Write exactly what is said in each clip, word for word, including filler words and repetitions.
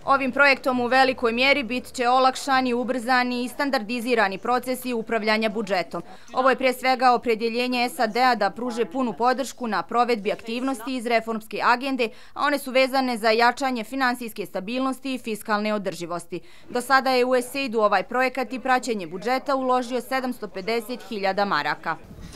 Ovim projektom u velikoj mjeri bit će olakšani, ubrzani i standardizirani procesi upravljanja budžetom. Ovo je prije svega opredjeljenje S A D-a da pruže punu podršku na provedbi aktivnosti iz reformske agende, a one su vezane za jačanje finansijske stabilnosti i fiskalne održivosti. Do sada je U S A I D u ovaj projekat i praćenje budžeta uložio sedamsto pedeset hiljada maraka.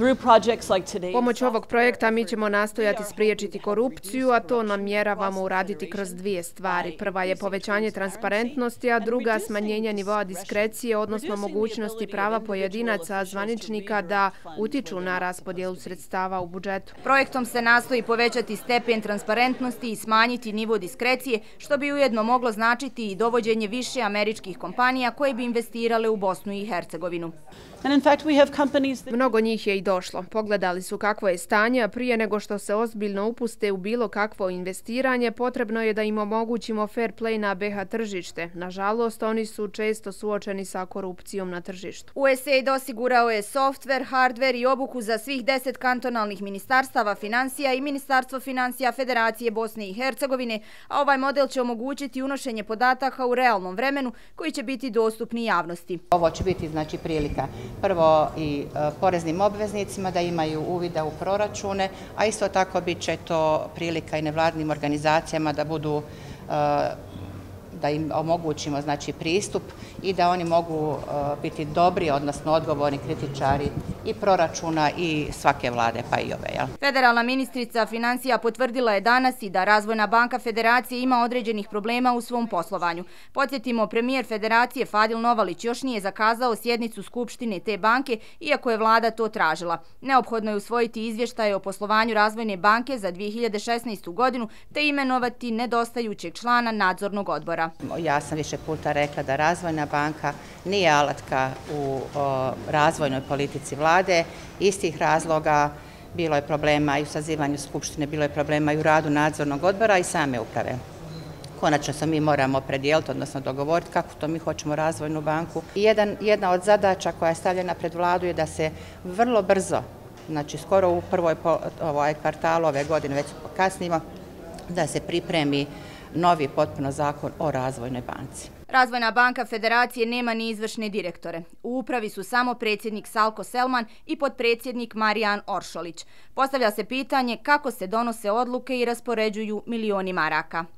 Pomoć ovog projekta mi ćemo nastojati spriječiti korupciju, a to namjeravamo uraditi kroz dvije stvari. Prva je povećanje transparentnosti, a druga smanjenje nivoa diskrecije, odnosno mogućnosti prava pojedinaca, zvaničnika da utiču na raspodjelu sredstava u budžetu. Projektom se nastoji povećati stepen transparentnosti i smanjiti nivo diskrecije, što bi ujedno moglo značiti i dovođenje više američkih kompanija koje bi investirale u Bosnu i Hercegovinu. Mnogo njih je i došlo. Pogledali su kakvo je stanje, a prije nego što se ozbiljno upuste u bilo kakvo investiranje, potrebno je da im omogućimo fair play na B H tržište. Nažalost, oni su često suočeni sa korupcijom na tržištu. U S A I D osigurao je softver, hardver i obuku za svih deset kantonalnih ministarstava financija i Ministarstvo financija Federacije Bosne i Hercegovine, a ovaj model će omogućiti unošenje podataka u realnom vremenu koji će biti dostupni javnosti. Ovo će biti znači prilika prvo i e, poreznim obveznicima da imaju uvida u proračune, a isto tako bit će to prilika i nevladinim organizacijama da budu e, da im omogućimo znači pristup i da oni mogu uh, biti dobri, odnosno odgovorni kritičari i proračuna i svake vlade, pa i ove. Jel? Federalna ministrica financija potvrdila je danas i da Razvojna banka Federacije ima određenih problema u svom poslovanju. Podsjetimo, premijer Federacije Fadil Novalić još nije zakazao sjednicu Skupštine te banke, iako je vlada to tražila. Neophodno je usvojiti izvještaje o poslovanju Razvojne banke za dvije hiljade šesnaestu godinu te imenovati nedostajućeg člana nadzornog odbora. Ja sam više puta rekla da Razvojna banka nije alatka u o, razvojnoj politici vlade. Istih razloga bilo je problema i u sazivanju Skupštine, bilo je problema i u radu nadzornog odbora i same uprave. Konačno se mi moramo predijeliti, odnosno dogovoriti kako to mi hoćemo Razvojnu banku. Jedan, jedna od zadaća koja je stavljena pred vladu je da se vrlo brzo, znači skoro u prvoj po, ovaj kvartalu ove godine, već kasnimo, da se pripremi novi potpuno zakon o Razvojnoj banci. Razvojna banka Federacije nema ni izvršne direktore. U upravi su samo predsjednik Salko Selman i potpredsjednik Marijan Oršolić. Postavlja se pitanje kako se donose odluke i raspoređuju milioni maraka.